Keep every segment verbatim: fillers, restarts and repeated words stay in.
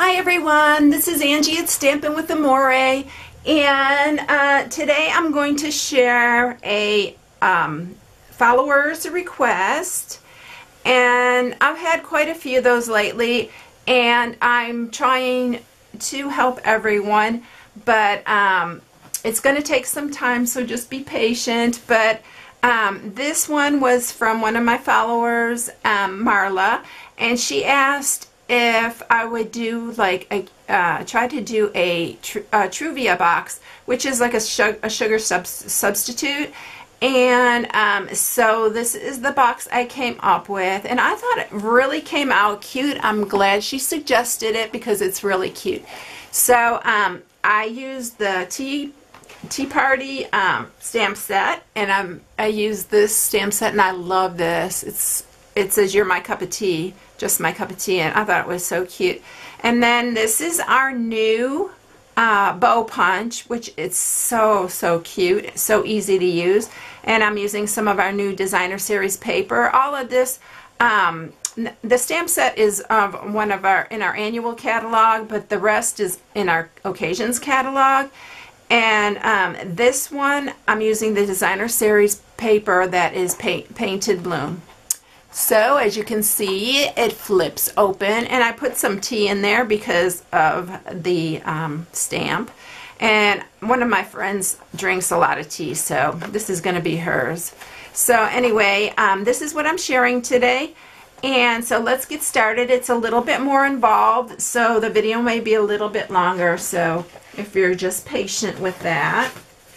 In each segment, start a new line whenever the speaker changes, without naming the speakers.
Hi everyone, this is Angie at Stampin' with Amore, and uh, today I'm going to share a um, follower's request, and I've had quite a few of those lately, and I'm trying to help everyone, but um, it's going to take some time, so just be patient. But um, this one was from one of my followers, um, Marla, and she asked if I would do like a uh, try to do a, tr a Truvia box, which is like a, su a sugar sub substitute. And um, so this is the box I came up with, and I thought it really came out cute. I'm glad she suggested it because it's really cute. So um, I used the Tea Tea Party um, stamp set, and I'm I used this stamp set, and I love this. It's it says "You're my cup of tea," just my cup of tea, and I thought it was so cute. And then this is our new uh, bow punch, which is so so cute, so easy to use. And I'm using some of our new designer series paper. All of this, um, the stamp set is of one of our in our annual catalog, but the rest is in our occasions catalog. And um, this one, I'm using the designer series paper that is paint, painted bloom. So as you can see, it flips open, and I put some tea in there because of the um, stamp. And one of my friends drinks a lot of tea, so this is going to be hers. So anyway, um, this is what I'm sharing today. And so let's get started. It's a little bit more involved, so the video may be a little bit longer, so if you're just patient with that.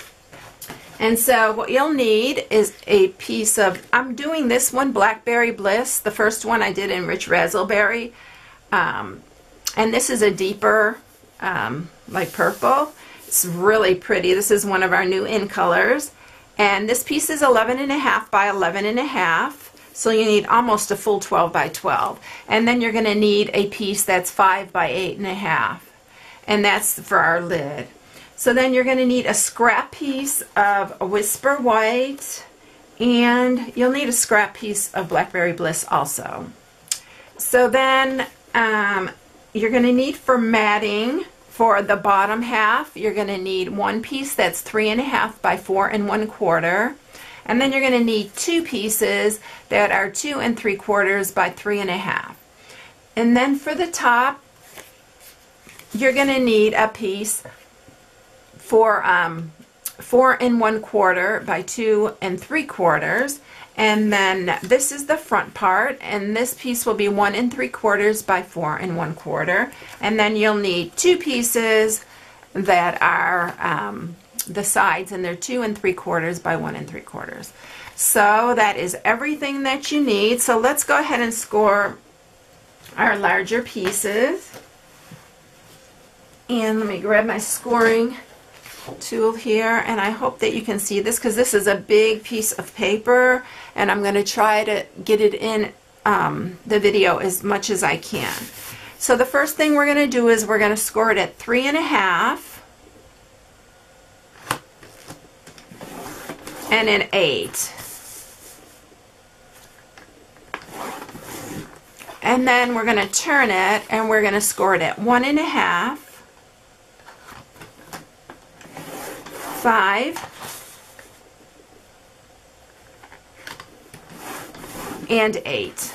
And so what you'll need is a piece of, I'm doing this one, Blackberry Bliss. The first one I did in Rich Razzleberry. Um, and this is a deeper, um, like purple. It's really pretty. This is one of our new in colors. And this piece is eleven and a half by eleven and a half. So you need almost a full twelve by twelve. And then you're going to need a piece that's five by eight and a half. And that's for our lid. So then you're going to need a scrap piece of Whisper White, and you'll need a scrap piece of Blackberry Bliss also. So then um, you're going to need for matting for the bottom half, you're going to need one piece that's three and a half by four and one quarter. And then you're going to need two pieces that are two and three quarters by three and a half. And then for the top, you're going to need a piece for um, four and one quarter by two and three quarters. And then this is the front part, and this piece will be one and three quarters by four and one quarter. And then you'll need two pieces that are um, the sides, and they're two and three quarters by one and three quarters. So that is everything that you need. So let's go ahead and score our larger pieces. And let me grab my scoring tool here, and I hope that you can see this because this is a big piece of paper, and I'm going to try to get it in um, the video as much as I can. So the first thing we're going to do is we're going to score it at three and a half and an eight, and then we're going to turn it and we're going to score it at one and a half, five, and eight.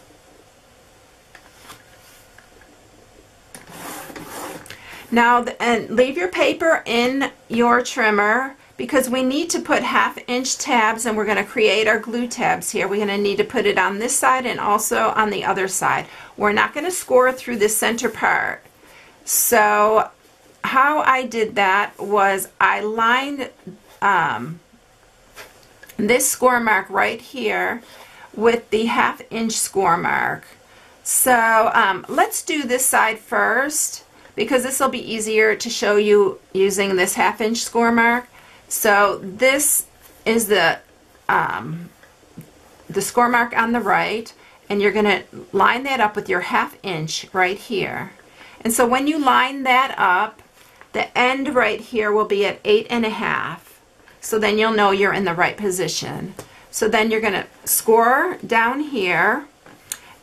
Now, and leave your paper in your trimmer because we need to put half inch tabs, and we're going to create our glue tabs here. We're going to need to put it on this side and also on the other side. We're not going to score through the center part. So how I did that was I lined um, this score mark right here with the half inch score mark. So um, let's do this side first because this will be easier to show you using this half inch score mark. So this is the um, the score mark on the right, and you're going to line that up with your half inch right here. And so when you line that up, the end right here will be at eight and a half. So then you'll know you're in the right position. So then you're going to score down here,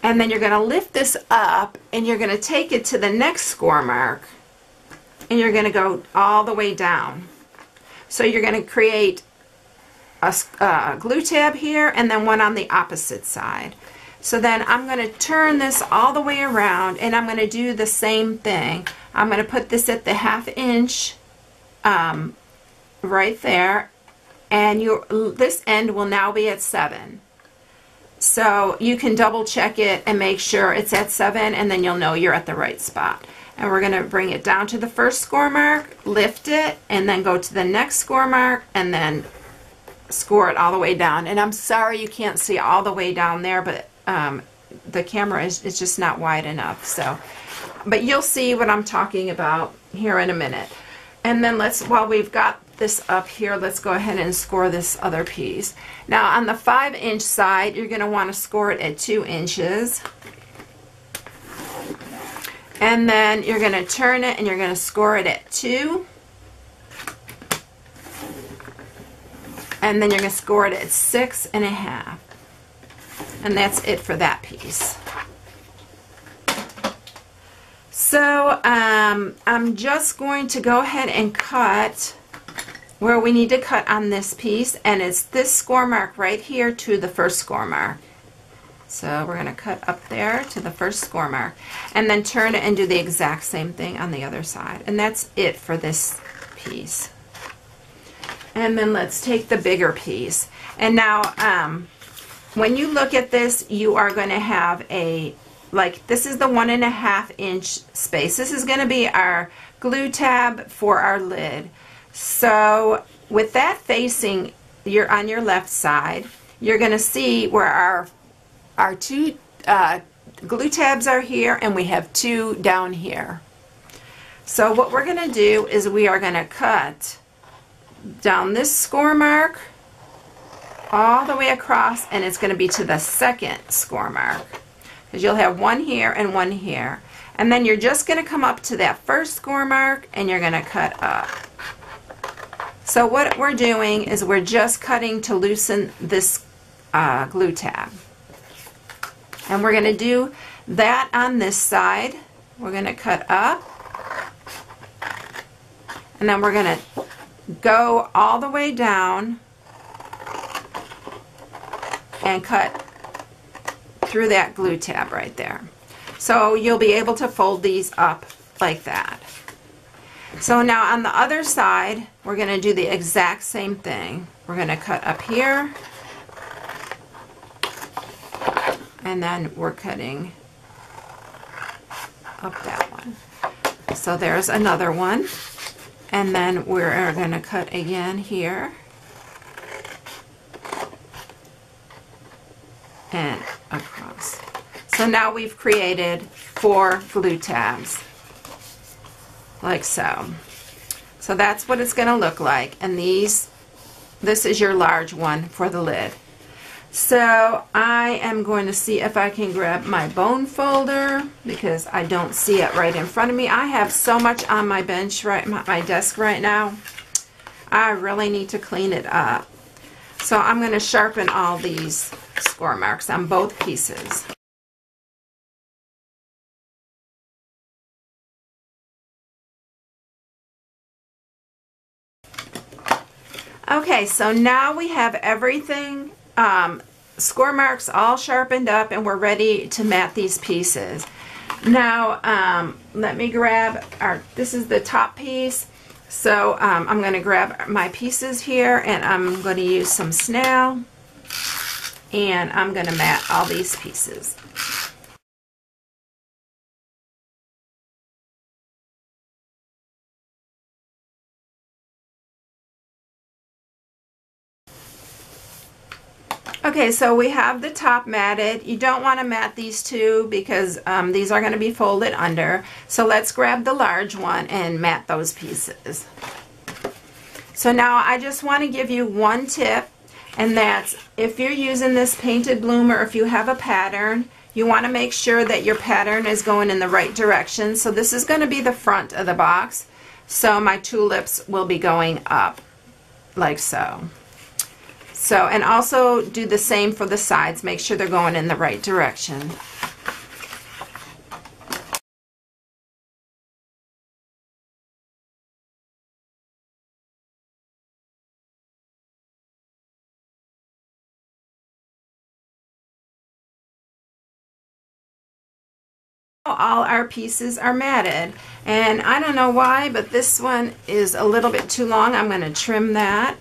And then you're going to lift this up and you're going to take it to the next score mark and you're going to go all the way down. So you're going to create a uh, glue tab here and then one on the opposite side. So then I'm going to turn this all the way around and I'm going to do the same thing. I'm going to put this at the half inch um, right there, and your this end will now be at seven. So you can double check it and make sure it's at seven, and then you'll know you're at the right spot. And we're going to bring it down to the first score mark, lift it, and then go to the next score mark, and then score it all the way down. And I'm sorry you can't see all the way down there, but um, the camera is, is just not wide enough. So, but you'll see what I'm talking about here in a minute. And then let's, while we've got this up here, let's go ahead and score this other piece. Now on the five inch side, you're going to want to score it at two inches. And then you're going to turn it and you're going to score it at two. And then you're going to score it at six and a half. And that's it for that piece. So um, I'm just going to go ahead and cut where we need to cut on this piece, and it's this score mark right here to the first score mark. So we're going to cut up there to the first score mark and then turn it and do the exact same thing on the other side. And that's it for this piece. And then let's take the bigger piece. And now um, when you look at this, you are going to have a, like, this is the one and a half inch space. This is going to be our glue tab for our lid. So with that facing your on your left side, you're going to see where our our two uh, glue tabs are here, and we have two down here. So what we're going to do is we are going to cut down this score mark all the way across, and it's going to be to the second score mark, because you'll have one here and one here. And then you're just going to come up to that first score mark and you're going to cut up. So what we're doing is we're just cutting to loosen this uh, glue tab. And we're going to do that on this side. We're going to cut up. And then we're going to go all the way down and cut through that glue tab right there. So you'll be able to fold these up like that. So now on the other side, we're going to do the exact same thing. We're going to cut up here, and then we're cutting up that one. So there's another one, and then we're going to cut again here and across. So now we've created four glue tabs, like so. So that's what it's going to look like, and these, this is your large one for the lid. So I am going to see if I can grab my bone folder, because I don't see it right in front of me. I have so much on my bench, right, my, my desk right now. I really need to clean it up. So I'm going to sharpen all these score marks on both pieces. Okay, so now we have everything, um, score marks all sharpened up, and we're ready to mat these pieces. Now, um, let me grab our, this is the top piece, so um, I'm going to grab my pieces here, and I'm going to use some snail, and I'm going to mat all these pieces. Okay, so we have the top matted. You don't want to mat these two because um, these are going to be folded under. So let's grab the large one and mat those pieces. So now I just want to give you one tip, and that's if you're using this painted bloom, or if you have a pattern, you want to make sure that your pattern is going in the right direction. So this is going to be the front of the box. So my tulips will be going up like so. So, and also do the same for the sides. Make sure they're going in the right direction. now all our pieces are matted. And I don't know why, but this one is a little bit too long. I'm going to trim that.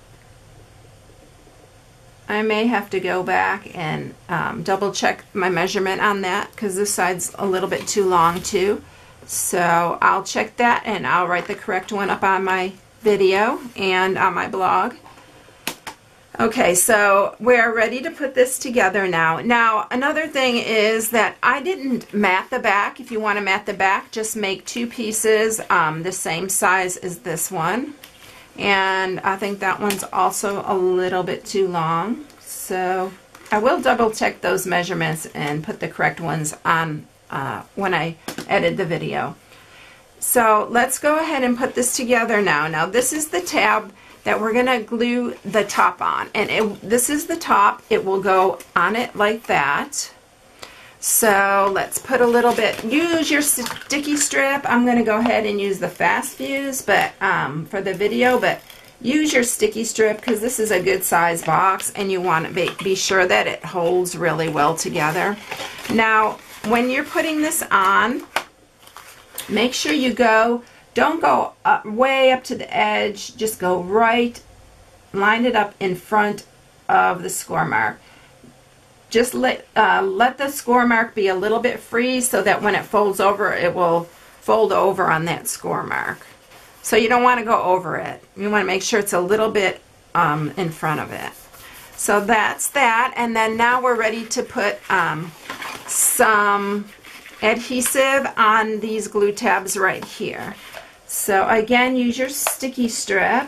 I may have to go back and um, double check my measurement on that because this side's a little bit too long too. So I'll check that and I'll write the correct one up on my video and on my blog. Okay, so we're ready to put this together now. Now, another thing is that I didn't mat the back. If you want to mat the back, just make two pieces um, the same size as this one. And I think that one's also a little bit too long. So I will double check those measurements and put the correct ones on uh, when I edit the video. So let's go ahead and put this together now. Now this is the tab that we're going to glue the top on. And it, this is the top. It will go on it like that. So let's put a little bit, use your sticky strip. I'm going to go ahead and use the fast fuse but um, for the video, but use your sticky strip because this is a good size box and you want to be, be sure that it holds really well together. Now when you're putting this on, make sure you go, don't go up, way up to the edge, just go right, line it up in front of the score mark. Just let, uh, let the score mark be a little bit free so that when it folds over, it will fold over on that score mark. So you don't want to go over it. You want to make sure it's a little bit um, in front of it. So that's that. And then now we're ready to put um, some adhesive on these glue tabs right here. So again, use your sticky strip.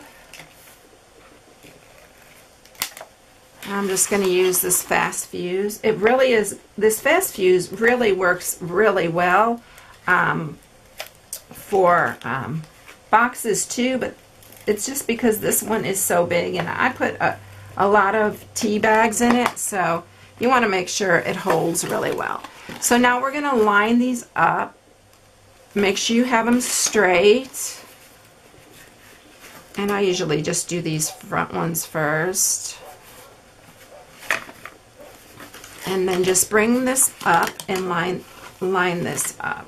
I'm just going to use this fast fuse. It really is, this fast fuse really works really well um, for um, boxes too, but it's just because this one is so big and I put a, a lot of tea bags in it, so you want to make sure it holds really well. So now we're going to line these up. Make sure you have them straight. And I usually just do these front ones first. And then just bring this up and line line this up.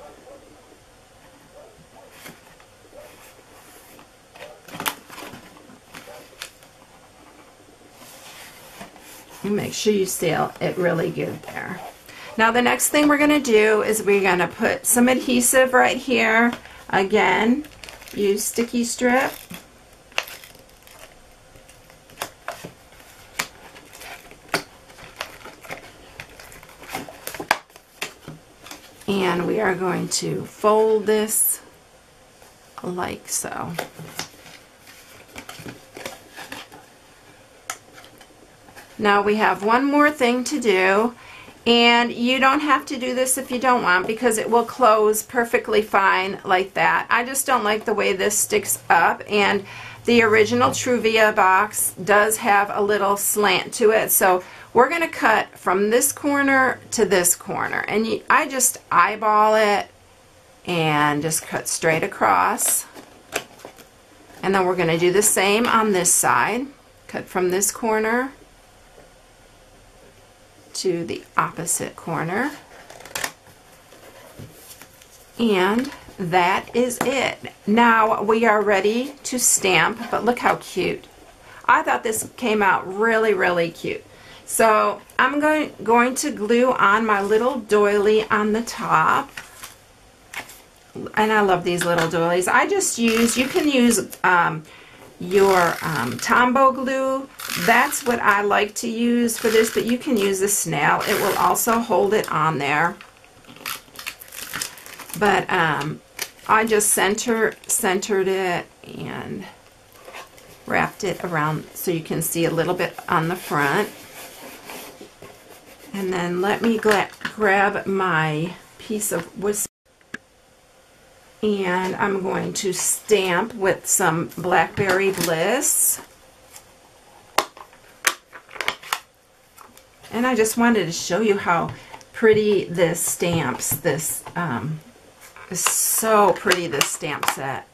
And make sure you seal it really good there. Now the next thing we're going to do is we're going to put some adhesive right here. Again, use sticky strip. And we are going to fold this like so. Now we have one more thing to do, and you don't have to do this if you don't want because it will close perfectly fine like that. I just don't like the way this sticks up, and the original Truvia box does have a little slant to it, so we're going to cut from this corner to this corner, and you, I just eyeball it and just cut straight across. And then we're going to do the same on this side. Cut from this corner to the opposite corner. And that is it. Now we are ready to stamp, but look how cute. I thought this came out really, really cute. So I'm going, going to glue on my little doily on the top. And I love these little doilies. I just use, you can use um, your um, Tombow glue. That's what I like to use for this, but you can use the snail. It will also hold it on there. But um, I just center, centered it and wrapped it around so you can see a little bit on the front. And then let me grab my piece of whisper, and I'm going to stamp with some Blackberry Bliss. And I just wanted to show you how pretty this stamps. This um, is so pretty, this stamp set.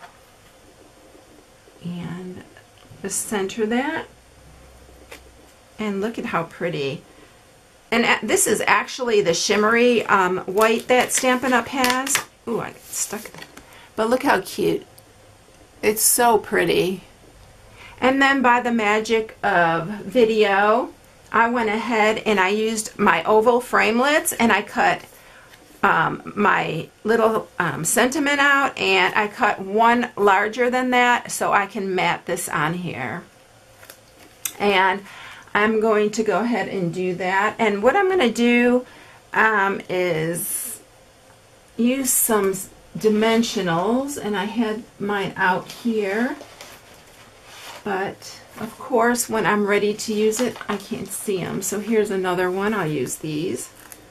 And just center that. And look at how pretty And this is actually the shimmery um, white that Stampin' Up! Has. Ooh, I got stuck. But look how cute. It's so pretty. And then by the magic of video, I went ahead and I used my oval framelits and I cut um, my little um, sentiment out, and I cut one larger than that so I can mat this on here. And I'm going to go ahead and do that. And what I'm going to do um, is use some dimensionals, and I had mine out here. But of course, when I'm ready to use it, I can't see them. So here's another one. I'll use these.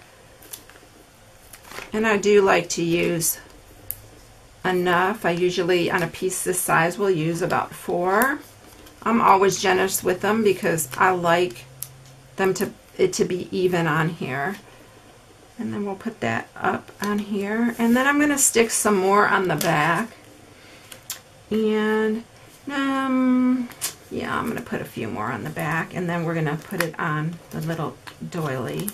And I do like to use enough. I usually, on a piece this size, will use about four. I'm always generous with them because I like them to it to be even on here. And then we'll put that up on here. And then I'm going to stick some more on the back. And um, yeah, I'm going to put a few more on the back. And then we're going to put it on the little doily.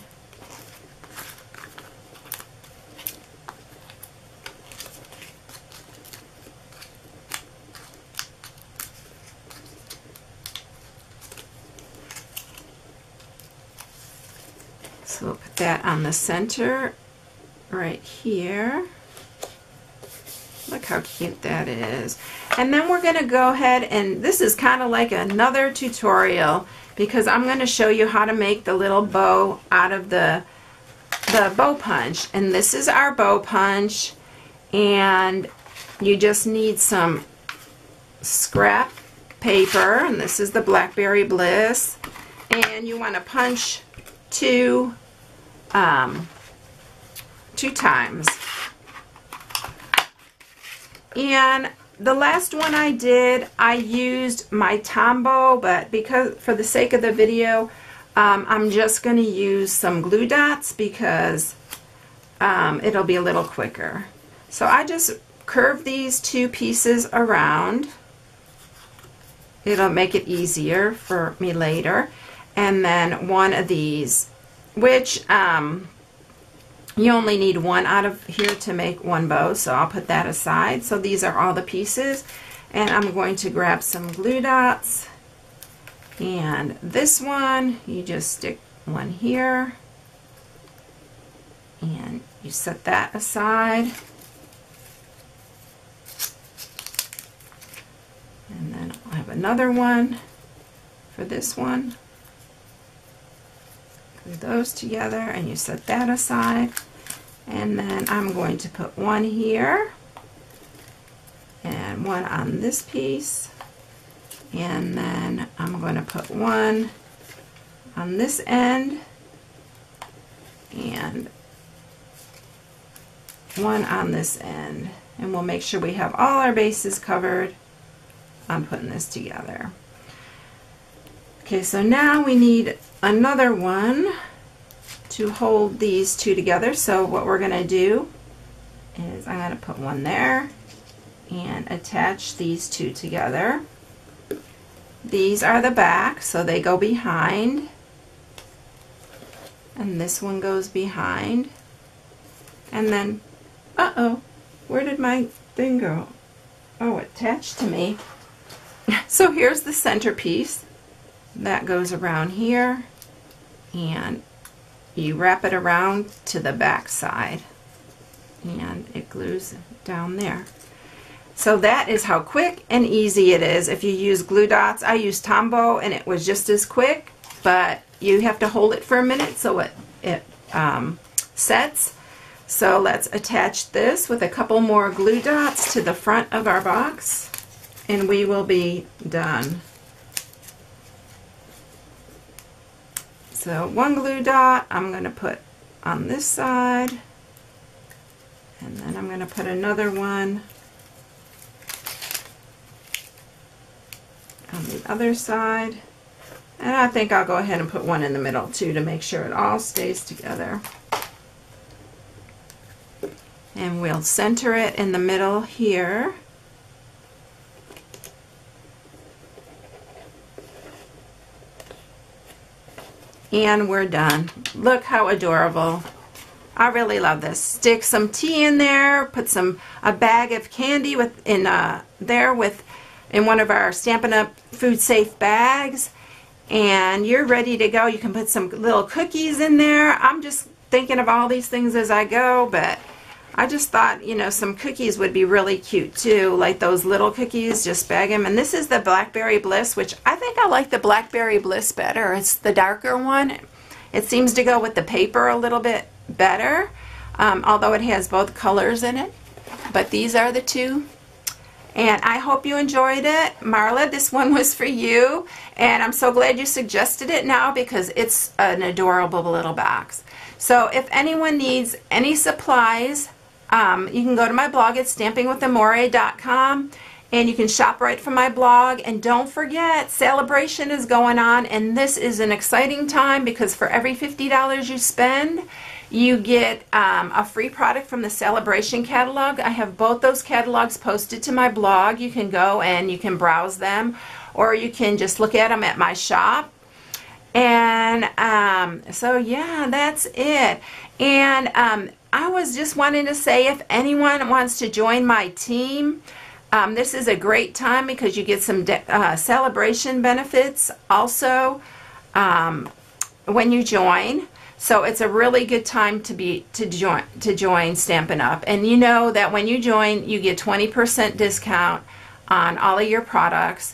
So we'll put that on the center right here. Look how cute that is. And then we're going to go ahead, and this is kind of like another tutorial because I'm going to show you how to make the little bow out of the, the bow punch. And this is our bow punch, and you just need some scrap paper, and this is the Blackberry Bliss, and you want to punch two um, two times. And the last one I did, I used my Tombow, but because for the sake of the video, um, I'm just going to use some glue dots because um, it'll be a little quicker. So I just curve these two pieces around. It'll make it easier for me later. And then one of these, which um, you only need one out of here to make one bow, so I'll put that aside. So these are all the pieces, and I'm going to grab some glue dots, and this one you just stick one here and you set that aside, and then I'll have another one for this one. Glue those together and you set that aside, and then I'm going to put one here and one on this piece, and then I'm going to put one on this end and one on this end, and we'll make sure we have all our bases covered on putting this together. Okay, so now we need another one to hold these two together. So what we're going to do is I'm going to put one there and attach these two together. These are the back, so they go behind, and this one goes behind, and then uh-oh, where did my thing go? Oh, it attached to me. So here's the centerpiece that goes around here, and you wrap it around to the back side and it glues down there. So that is how quick and easy it is if you use glue dots. I used Tombow and it was just as quick, but you have to hold it for a minute so it, it um, sets. So let's attach this with a couple more glue dots to the front of our box, and we will be done. So one glue dot I'm going to put on this side, and then I'm going to put another one on the other side, and I think I'll go ahead and put one in the middle too to make sure it all stays together. And we'll center it in the middle here. And we're done. Look how adorable. I really love this. Stick some tea in there, put some a bag of candy with in uh, there with in one of our Stampin' Up! Food safe bags, and you're ready to go. You can put some little cookies in there. I'm just thinking of all these things as I go, but I just thought, you know, some cookies would be really cute too, like those little cookies, just bag them. And this is the Blackberry Bliss, which I think I like the Blackberry Bliss better. It's the darker one. It seems to go with the paper a little bit better, um, although it has both colors in it. But these are the two. And I hope you enjoyed it. Marla, this one was for you. And I'm so glad you suggested it now because it's an adorable little box. So if anyone needs any supplies, um, you can go to my blog at stamping with amore dot com and you can shop right from my blog. And don't forget, Celebration is going on, and this is an exciting time because for every fifty dollars you spend, you get um, a free product from the Celebration catalog. I have both those catalogs posted to my blog. You can go and you can browse them, or you can just look at them at my shop. And um, so yeah, that's it. And um, I was just wanting to say, if anyone wants to join my team, um, this is a great time because you get some uh, celebration benefits also um, when you join. So it's a really good time to be to join to join Stampin' Up! And you know that when you join, you get twenty percent discount on all of your products,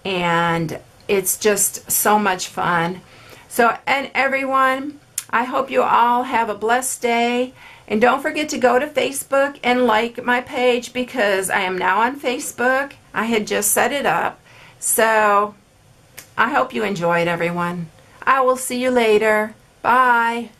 and it's just so much fun. So, and everyone, I hope you all have a blessed day. And don't forget to go to Facebook and like my page because I am now on Facebook. I had just set it up. So, I hope you enjoyed, everyone. I will see you later. Bye.